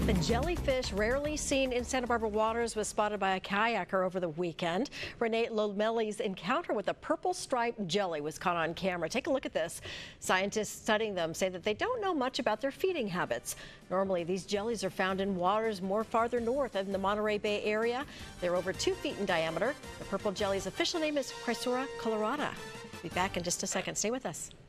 A jellyfish rarely seen in Santa Barbara waters was spotted by a kayaker over the weekend. Renee Lomelli's encounter with a purple striped jelly was caught on camera. Take a look at this. Scientists studying them say that they don't know much about their feeding habits. Normally, these jellies are found in waters more farther north in the Monterey Bay area. They're over 2 feet in diameter. The purple jelly's official name is Chrysura colorata. We'll be back in just a second. Stay with us.